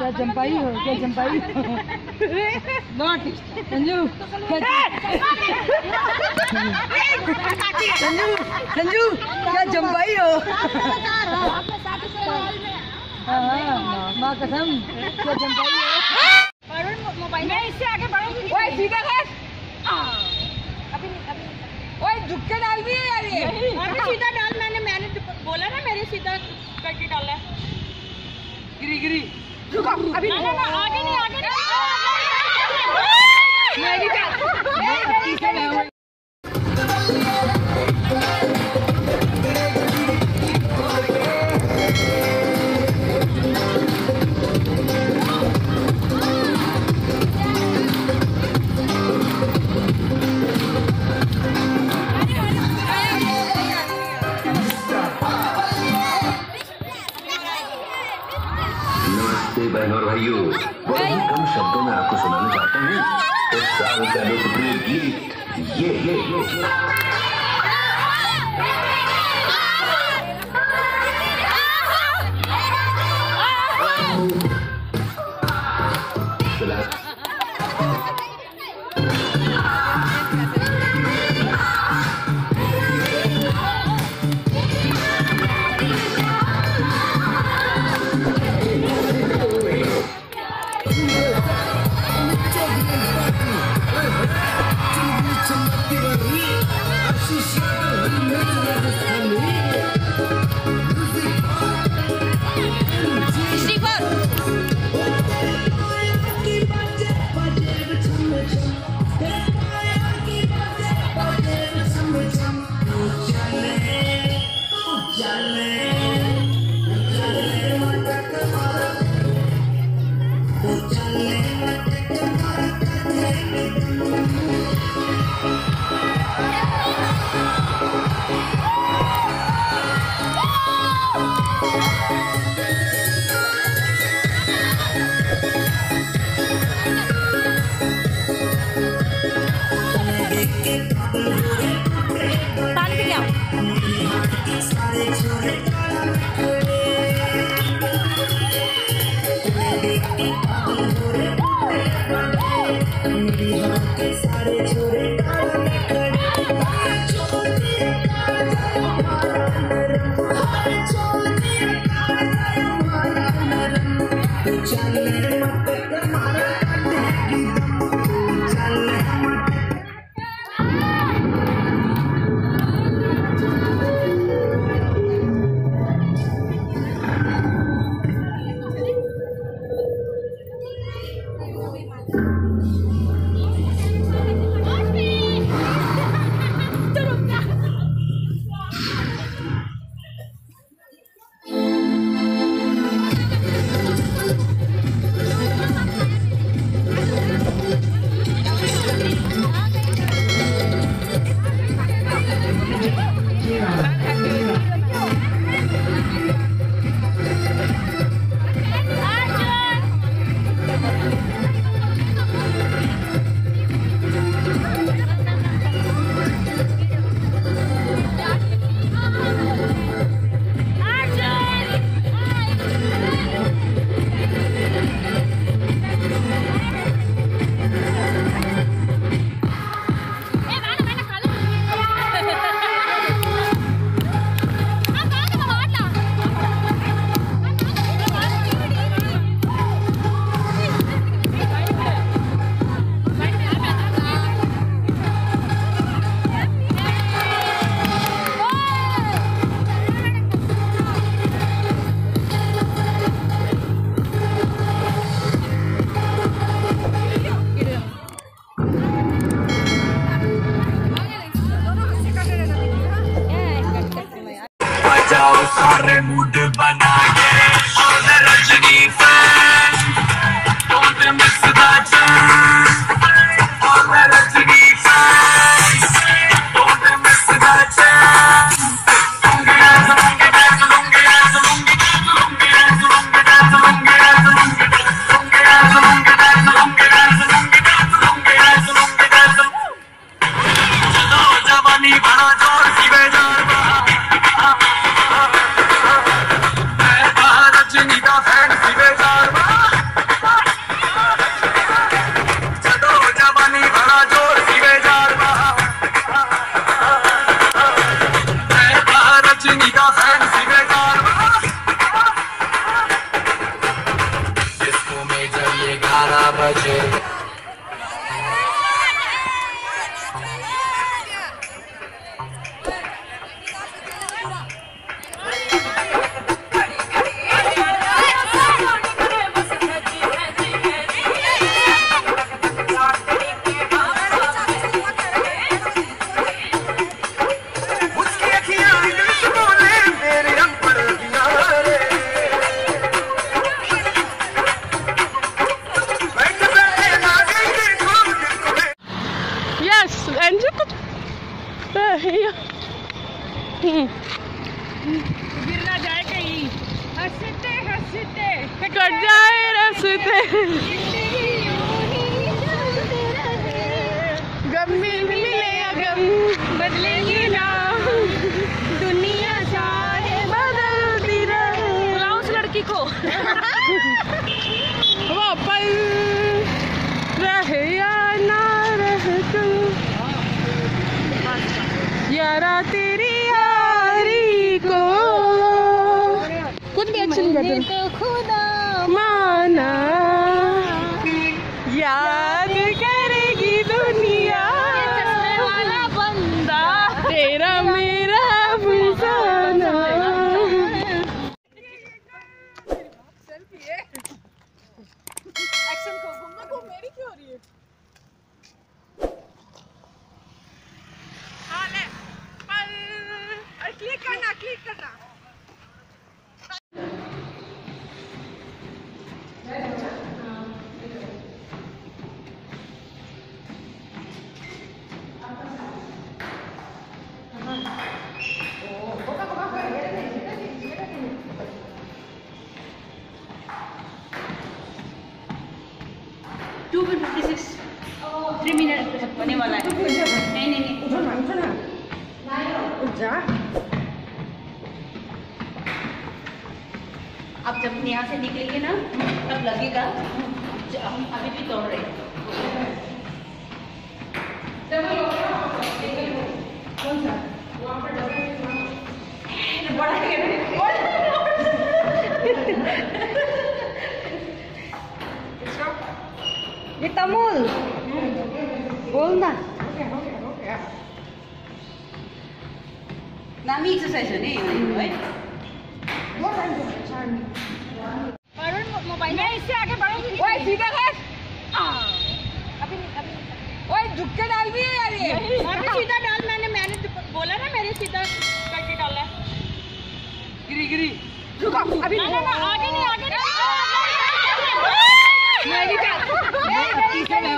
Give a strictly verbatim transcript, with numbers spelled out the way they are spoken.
क्या जंपाई हो, क्या जंपाई हो? नॉट संजू, संजू, संजू क्या जंपाई हो? हाँ माँ कसम क्या जंपाई हो? मोबाइल में इससे आगे बढ़ूंगी। ओए सीधा कर। अभी अभी ओए झुक के डाल भी है यार ये। अभी सीधा डाल, मैंने मैंने बोला ना मेरे सीधा करके डाला। गिरी गिरी रुको अभी ना ना आगे नहीं आगे नहीं मेरी क्या बहन और भाइयों, बहुत ही कम शब्दों में आपको सुनाना चाहता हूँ इस साल का लोकप्रिय गीत ये ये ये पानी पी क्या? बारह बजे। गिर ना जाए कहीं, हंसते हंसते कट जाए रस्ते, गम में मिले गम बदलेगी ना, दुनिया चाहे बदलती रहे। बुलाओ उस लड़की को। वो पल रहे या ना रहे तू, यारा तेरी यारी को कुछ भी एक्शन करते तो खुदा माना, याद करेगी दुनिया वाला बंदा तेरा मेरा अफसाना। एक्शन को घूमना को मेरी क्यों हो रही है? क्लिक करना क्लिक करना। Two fifty six three minute होने वाला है। नहीं नहीं नहीं उठो ना उठो ना उठ जा। अब जब यहाँ से निकलेंगे ना तब लगेगा हम अभी भी दौड़ रहे हैं। कौन सा बड़ा ये तमुल बोलना नामी एक्सरसाइज हो नि है। मोबाइल में इससे आगे बढ़ूंगी। ओए सीधा कर। अभी अभी ओए झुक के डाल भी है यार ये। अभी सीधा डाल। मैंने मैंने बोला ना मेरे सीधा करके डाला। गिरी गिरी झुका अभी। ना ना आगे नहीं आगे नहीं। मेरी